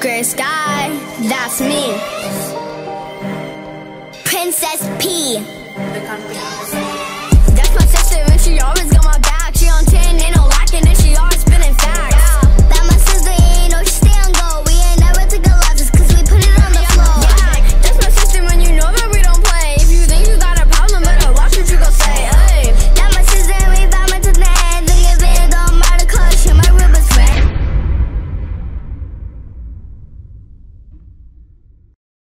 Gray sky, that's me. Princess P. That's my sister and she always got my